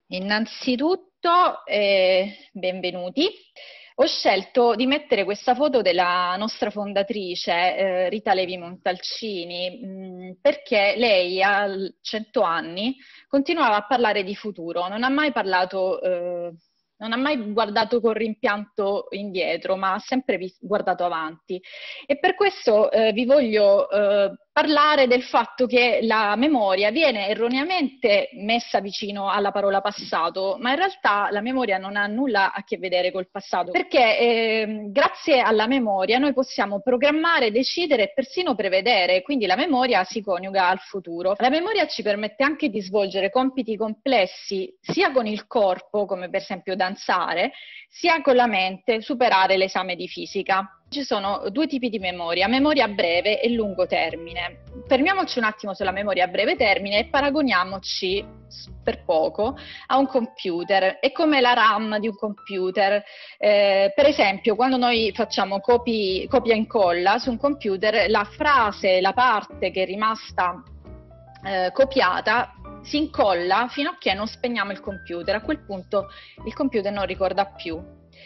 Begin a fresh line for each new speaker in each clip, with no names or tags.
Innanzitutto, benvenuti. Ho scelto di mettere questa foto della nostra fondatrice, Rita Levi Montalcini, perché lei a 100 anni continuava a parlare di futuro, non ha mai parlato, non ha mai guardato con rimpianto indietro, ma ha sempre guardato avanti. E per questo vi voglio parlare del fatto che la memoria viene erroneamente messa vicino alla parola passato, ma in realtà la memoria non ha nulla a che vedere col passato, perché grazie alla memoria noi possiamo programmare, decidere e persino prevedere, quindi la memoria si coniuga al futuro. La memoria ci permette anche di svolgere compiti complessi sia con il corpo, come per esempio danzare, sia con la mente, superare l'esame di fisica. Ci sono due tipi di memoria breve e lungo termine. Fermiamoci un attimo sulla memoria a breve termine e paragoniamoci per poco a un computer. È come la RAM di un computer. Per esempio, quando noi facciamo copia e incolla su un computer, la frase, la parte che è rimasta copiata si incolla fino a che non spegniamo il computer. A quel punto il computer non ricorda più.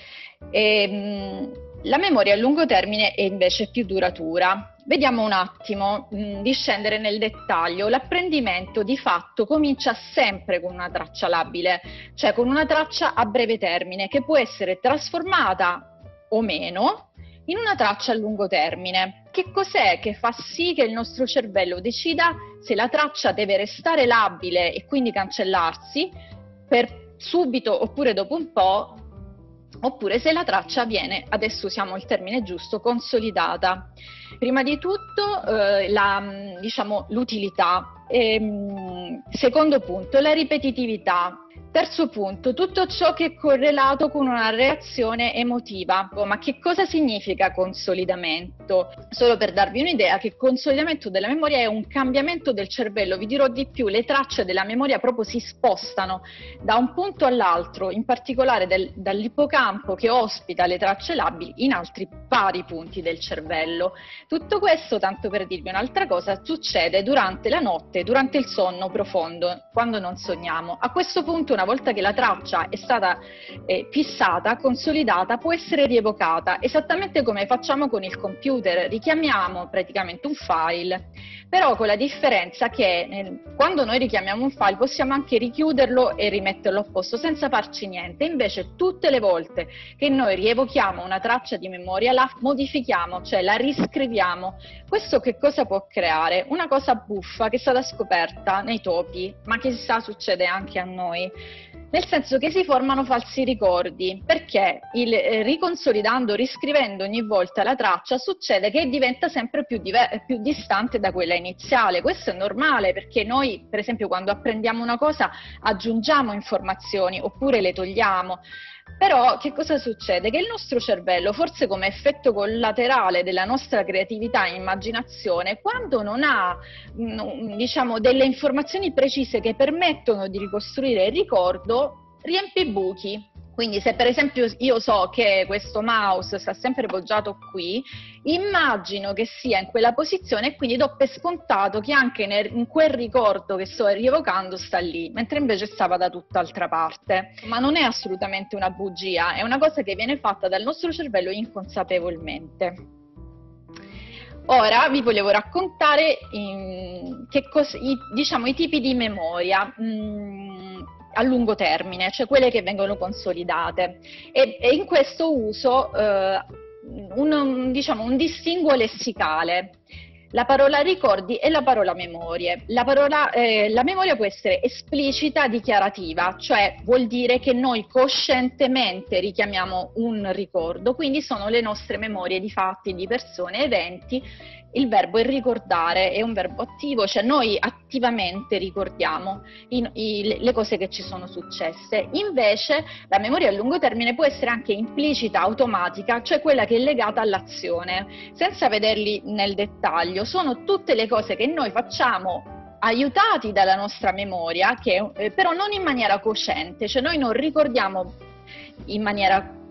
La memoria a lungo termine è invece più duratura. Vediamo un attimo di scendere nel dettaglio. L'apprendimento di fatto comincia sempre con una traccia labile, cioè con una traccia a breve termine che può essere trasformata o meno in una traccia a lungo termine. Che cos'è che fa sì che il nostro cervello decida se la traccia deve restare labile e quindi cancellarsi per subito oppure dopo un po', oppure se la traccia viene, adesso usiamo il termine giusto, consolidata. Prima di tutto diciamo, l'utilità. Secondo punto, la ripetitività. Terzo punto, tutto ciò che è correlato con una reazione emotiva. Ma che cosa significa consolidamento? Solo per darvi un'idea, che consolidamento della memoria è un cambiamento del cervello. Vi dirò di più, le tracce della memoria proprio si spostano da un punto all'altro, in particolare dall'ippocampo che ospita le tracce labili in altri vari punti del cervello. Tutto questo, tanto per dirvi un'altra cosa, succede durante la notte, durante il sonno profondo, quando non sogniamo. A questo punto, una volta che la traccia è stata fissata, consolidata, può essere rievocata, esattamente come facciamo con il computer, richiamiamo praticamente un file, però con la differenza che quando noi richiamiamo un file possiamo anche richiuderlo e rimetterlo a posto senza farci niente, invece tutte le volte che noi rievochiamo una traccia di memoria la modifichiamo, cioè la riscriviamo. Questo che cosa può creare? Una cosa buffa che è stata scoperta nei topi, ma che chissà succede anche a noi. Nel senso che si formano falsi ricordi, perché riconsolidando, riscrivendo ogni volta la traccia, succede che diventa sempre più distante da quella iniziale. Questo è normale, perché noi, per esempio, quando apprendiamo una cosa, aggiungiamo informazioni oppure le togliamo. Però che cosa succede? Che il nostro cervello, forse come effetto collaterale della nostra creatività e immaginazione, quando non ha diciamo, delle informazioni precise che permettono di ricostruire il ricordo, riempie i buchi. Quindi se per esempio io so che questo mouse sta sempre poggiato qui, immagino che sia in quella posizione e quindi do per scontato che anche in quel ricordo che sto rievocando sta lì, mentre invece stava da tutt'altra parte. Ma non è assolutamente una bugia, è una cosa che viene fatta dal nostro cervello inconsapevolmente. Ora vi volevo raccontare diciamo, i tipi di memoria a lungo termine, cioè quelle che vengono consolidate. E in questo uso diciamo, un distinguo lessicale. La parola ricordi e la parola memorie. La memoria può essere esplicita, dichiarativa, cioè vuol dire che noi coscientemente richiamiamo un ricordo, quindi sono le nostre memorie di fatti, di persone, eventi. Il verbo è ricordare, è un verbo attivo, cioè noi attivamente ricordiamo le cose che ci sono successe. Invece la memoria a lungo termine può essere anche implicita, automatica, cioè quella che è legata all'azione, senza vederli nel dettaglio. Sono tutte le cose che noi facciamo aiutati dalla nostra memoria, però non in maniera cosciente, cioè noi non ricordiamo in maniera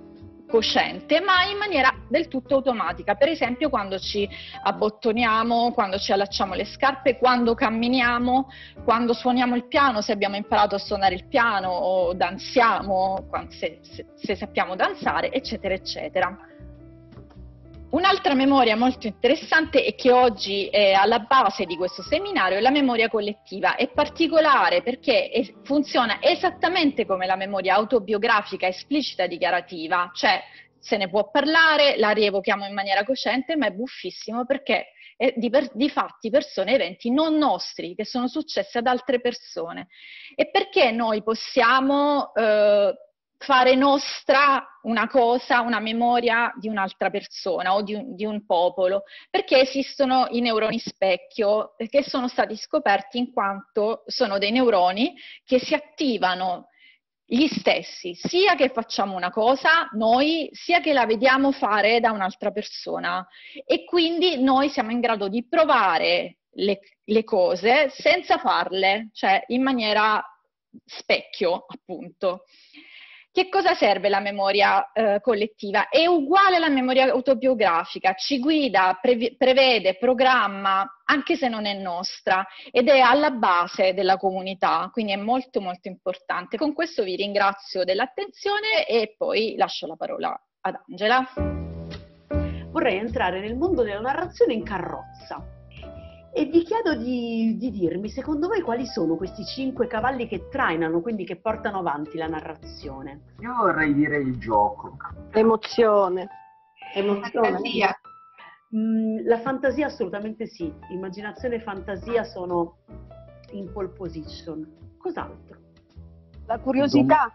cosciente, ma in maniera del tutto automatica. Per esempio quando ci abbottoniamo, quando ci allacciamo le scarpe, quando camminiamo, quando suoniamo il piano, se abbiamo imparato a suonare il piano, o danziamo, se sappiamo danzare, eccetera, eccetera. Un'altra memoria molto interessante e che oggi è alla base di questo seminario è la memoria collettiva. È particolare perché funziona esattamente come la memoria autobiografica esplicita dichiarativa, cioè se ne può parlare, la rievochiamo in maniera cosciente, ma è buffissimo perché è di fatti, persone, eventi non nostri, che sono successi ad altre persone. E perché noi possiamo fare nostra una cosa, una memoria di un'altra persona o di un popolo? Perché esistono i neuroni specchio, che sono stati scoperti in quanto sono dei neuroni che si attivano gli stessi, sia che facciamo una cosa noi, sia che la vediamo fare da un'altra persona, e quindi noi siamo in grado di provare le cose senza farle, cioè in maniera specchio, appunto. Che cosa serve la memoria collettiva? È uguale alla memoria autobiografica, ci guida, prevede, programma, anche se non è nostra, ed è alla base della comunità, quindi è molto molto importante. Con questo vi ringrazio dell'attenzione e poi lascio la parola ad Angela.
Vorrei entrare nel mondo della narrazione in carrozza. E vi chiedo di dirmi, secondo voi, quali sono questi 5 cavalli che trainano, quindi che portano avanti la narrazione?
Io vorrei dire il gioco.
Emozione.
Fantasia. La fantasia assolutamente sì. Immaginazione e fantasia sono in pole position. Cos'altro?
La curiosità.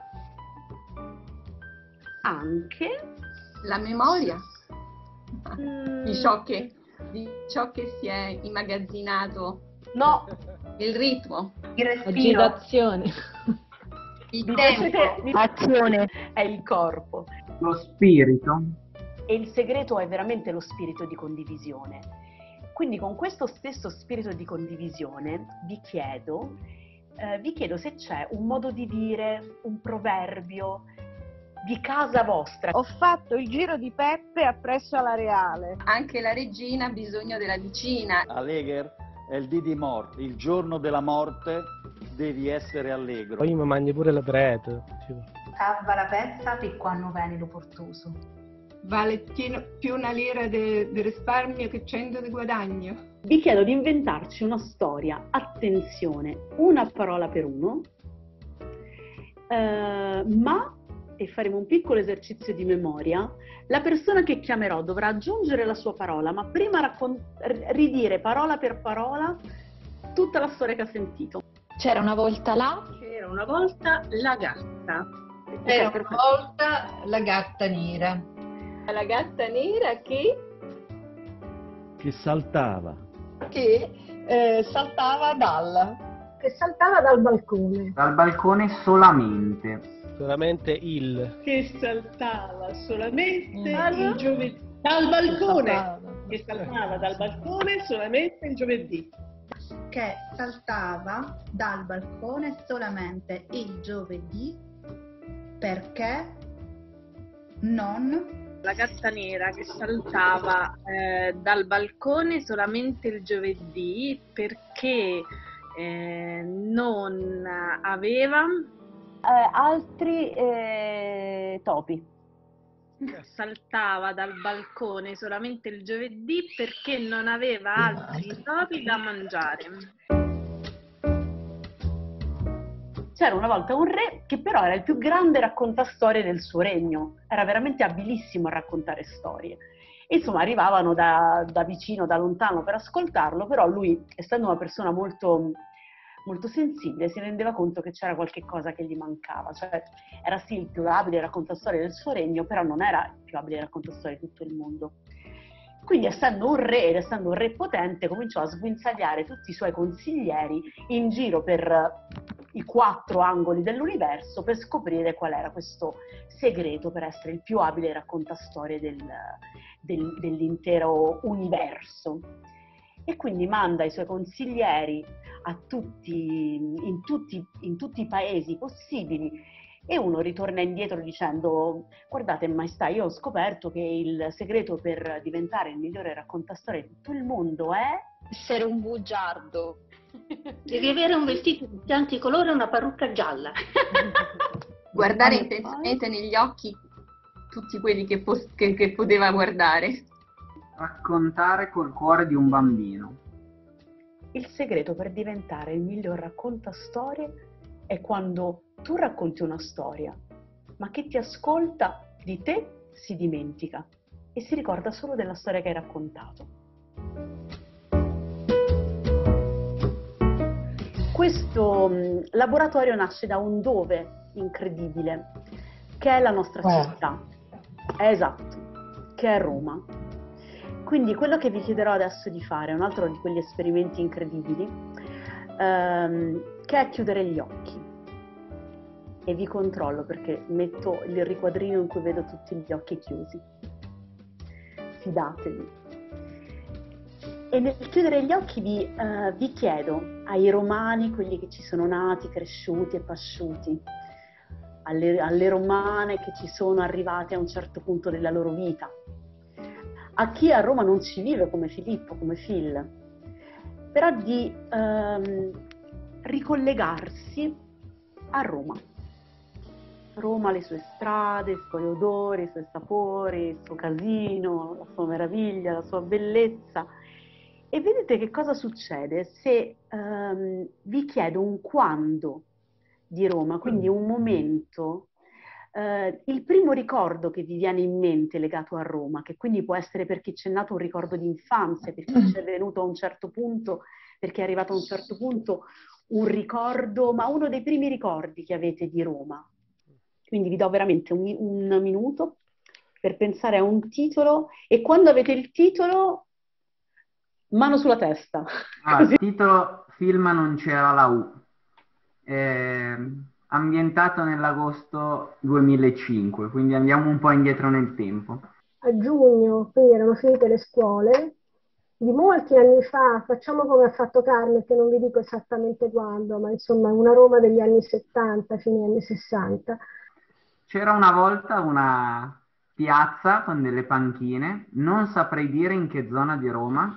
Anche.
La memoria. Di ciò che si è immagazzinato.
No.
Il ritmo.
Il respiro.
Agitazione.
Il tempo.
Azione. È il corpo.
Lo spirito.
E il segreto è veramente lo spirito di condivisione. Quindi con questo stesso spirito di condivisione vi chiedo se c'è un modo di dire, un proverbio di casa vostra.
Ho fatto il giro di Peppe appresso alla Reale.
Anche la regina ha bisogno della vicina.
Allegher è il dì di morte, il giorno della morte devi essere allegro.
Poi mi mangi pure la prete.
Salva la pezza per quando viene lo portoso.
Vale più una lira di risparmio che 100 di guadagno.
Vi chiedo di inventarci una storia, attenzione, una parola per uno, e faremo un piccolo esercizio di memoria. La persona che chiamerò dovrà aggiungere la sua parola, ma prima ridire parola per parola tutta la storia che ha sentito.
C'era una volta la...
C'era una volta la gatta.
C'era una volta la gatta nera.
La gatta nera che
saltava.
Che saltava
Che saltava dal balcone.
Dal balcone solamente.
Solamente il.
Che saltava solamente
il
giovedì. Dal balcone. Che saltava dal balcone solamente il giovedì.
Che saltava dal balcone solamente il giovedì perché non...
La gatta nera che saltava dal balcone solamente il giovedì perché non aveva
altri topi.
Saltava dal balcone solamente il giovedì perché non aveva altri topi da mangiare.
C'era una volta un re che però era il più grande raccontastorie del suo regno, era veramente abilissimo a raccontare storie. E insomma arrivavano da vicino, da lontano per ascoltarlo, però lui, essendo una persona molto, molto sensibile, si rendeva conto che c'era qualche cosa che gli mancava, cioè era sì il più abile raccontastorie del suo regno, però non era il più abile raccontastorie di tutto il mondo. Quindi essendo un re ed essendo un re potente cominciò a sguinzagliare tutti i suoi consiglieri in giro per i 4 angoli dell'universo per scoprire qual era questo segreto per essere il più abile raccontastorie dell'intero universo. E quindi manda i suoi consiglieri in tutti i paesi possibili E uno ritorna indietro dicendo: guardate maestà, io ho scoperto che il segreto per diventare il migliore raccontastorie di tutto il mondo è
essere un bugiardo.
Devi avere un vestito di tanti colori e una parrucca gialla.
Guardare intensamente negli occhi tutti quelli che poteva guardare.
Raccontare col cuore di un bambino.
il segreto per diventare il miglior raccontastorie è quando tu racconti una storia, ma chi ti ascolta di te si dimentica e si ricorda solo della storia che hai raccontato. Questo laboratorio nasce da un dove incredibile, che è la nostra città. Esatto, che è Roma. Quindi quello che vi chiederò adesso di fare è un altro di quegli esperimenti incredibili, che è chiudere gli occhi. E vi controllo perché metto il riquadrino in cui vedo tutti gli occhi chiusi. Fidatevi. E nel chiudere gli occhi vi chiedo ai romani, quelli che ci sono nati, cresciuti e pasciuti, alle romane che ci sono arrivate a un certo punto della loro vita, a chi a Roma non ci vive come Filippo, come Phil, però di ricollegarsi a Roma. Roma, le sue strade, i suoi odori, i suoi sapori, il suo casino, la sua meraviglia, la sua bellezza. E vedete che cosa succede se vi chiedo un quando di Roma, quindi un momento, il primo ricordo che vi viene in mente legato a Roma, che quindi può essere per chi c'è nato un ricordo di infanzia, per chi c'è venuto a un certo punto, perché è arrivato a un certo punto un ricordo, ma uno dei primi ricordi che avete di Roma. Quindi vi do veramente un minuto per pensare a un titolo e quando avete il titolo, mano sulla testa.
Il titolo Film non c'era la U. Ambientato nell'agosto 2005, quindi andiamo un po' indietro nel tempo.
A giugno, quindi erano finite le scuole, di molti anni fa, facciamo come ha fatto Carmen, che non vi dico esattamente quando, ma insomma una Roma degli anni 70, fine anni 60.
C'era una volta una piazza con delle panchine, non saprei dire in che zona di Roma.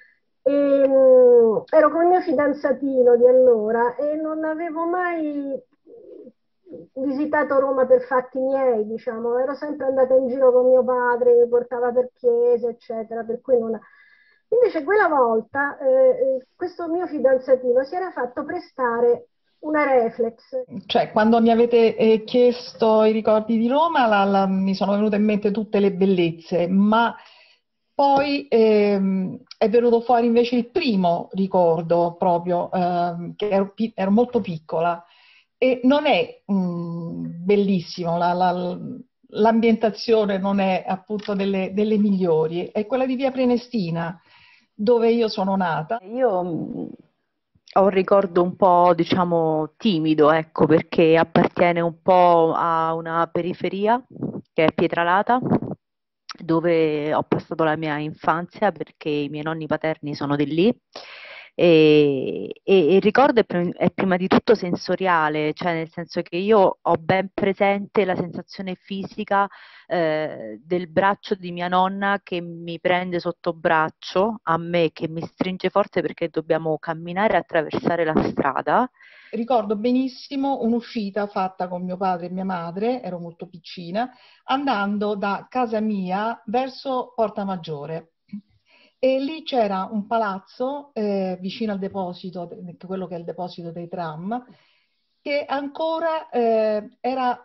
Ero con il mio fidanzatino di allora e non avevo mai visitato Roma per fatti miei, diciamo, ero sempre andata in giro con mio padre, mi portava per chiese, eccetera, per cui non... Invece quella volta questo mio fidanzatino si era fatto prestare una reflex.
Cioè, quando mi avete chiesto i ricordi di Roma, mi sono venute in mente tutte le bellezze, ma poi è venuto fuori invece il primo ricordo proprio, che ero molto piccola e non è bellissimo, l'ambientazione non è appunto delle migliori, è quella di via Prenestina, dove io sono nata.
Io ho un ricordo un po', diciamo, timido, ecco, perché appartiene un po' a una periferia che è Pietralata, dove ho passato la mia infanzia perché i miei nonni paterni sono di lì e il ricordo è prima di tutto sensoriale, cioè nel senso che io ho ben presente la sensazione fisica del braccio di mia nonna che mi prende sotto braccio a me, che mi stringe forte perché dobbiamo camminare e attraversare la strada.
Ricordo benissimo un'uscita fatta con mio padre e mia madre, ero molto piccina, andando da casa mia verso Porta Maggiore. E lì c'era un palazzo vicino al deposito, quello che è il deposito dei tram, che ancora era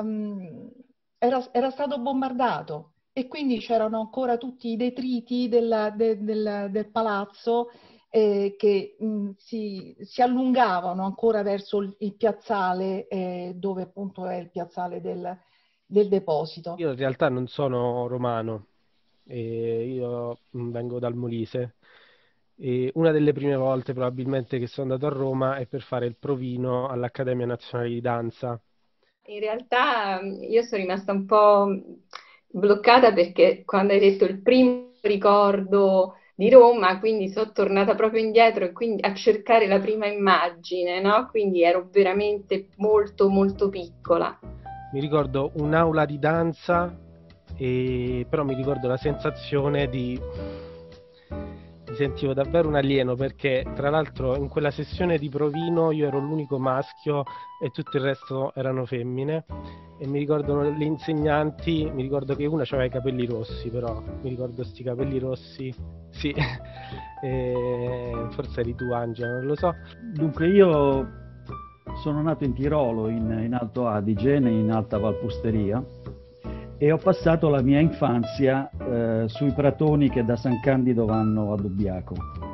stato bombardato e quindi c'erano ancora tutti i detriti del palazzo che si allungavano ancora verso il piazzale dove appunto è il piazzale del deposito.
Io in realtà non sono romano, io vengo dal Molise e una delle prime volte probabilmente che sono andato a Roma è per fare il provino all'Accademia Nazionale di Danza.
In realtà io sono rimasta un po' bloccata perché quando hai detto il primo ricordo di Roma, quindi sono tornata proprio indietro e quindi a cercare la prima immagine, no? Quindi ero veramente molto molto piccola.
Mi ricordo un'aula di danza, però mi ricordo la sensazione mi sentivo davvero un alieno, perché tra l'altro in quella sessione di provino io ero l'unico maschio e tutto il resto erano femmine, e mi ricordo le insegnanti, mi ricordo che una aveva i capelli rossi, però mi ricordo sti capelli rossi, sì, forse eri tu Angela, non lo so.
Dunque io sono nato in Tirolo, in Alto Adige, in Alta Valpusteria, e ho passato la mia infanzia sui pratoni che da San Candido vanno a Dubbiaco.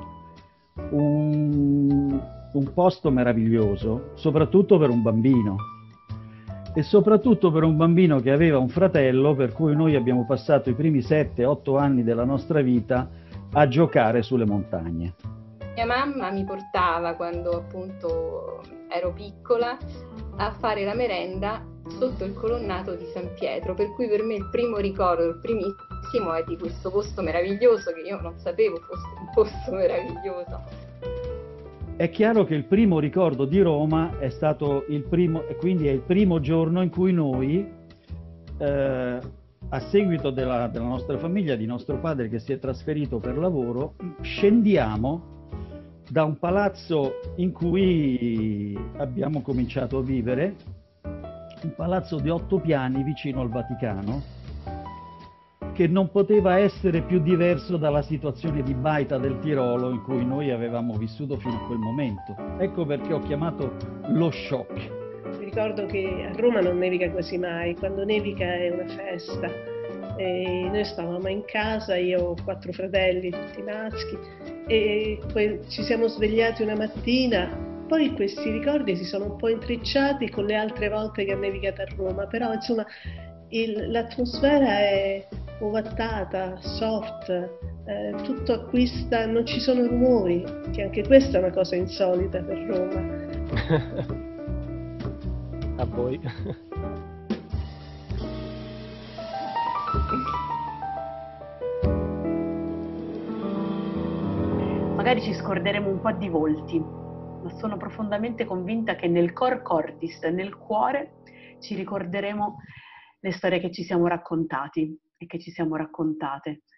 Un posto meraviglioso, soprattutto per un bambino, e soprattutto per un bambino che aveva un fratello, per cui noi abbiamo passato i primi 7-8 anni della nostra vita a giocare sulle montagne.
Mia mamma mi portava, quando appunto ero piccola, a fare la merenda sotto il colonnato di San Pietro, per cui per me il primo ricordo, il primissimo, è di questo posto meraviglioso, che io non sapevo fosse un posto meraviglioso.
È chiaro che il primo ricordo di Roma è stato il primo, e quindi è il primo giorno in cui noi, a seguito della nostra famiglia, di nostro padre che si è trasferito per lavoro, scendiamo da un palazzo in cui abbiamo cominciato a vivere, un palazzo di 8 piani vicino al Vaticano, che non poteva essere più diverso dalla situazione di baita del Tirolo in cui noi avevamo vissuto fino a quel momento. Ecco perché ho chiamato lo shock.
Mi ricordo che a Roma non nevica quasi mai, quando nevica è una festa. E noi stavamo in casa, io ho 4 fratelli, tutti maschi, e poi ci siamo svegliati una mattina. Poi questi ricordi si sono un po' intrecciati con le altre volte che ha nevicato a Roma, però insomma l'atmosfera è ovattata, soft, tutto acquista, non ci sono rumori, che anche questa è una cosa insolita per Roma.
A voi.
Magari ci scorderemo un po' di volti, ma sono profondamente convinta che nel cor cordis, nel cuore, ci ricorderemo le storie che ci siamo raccontati e che ci siamo raccontate.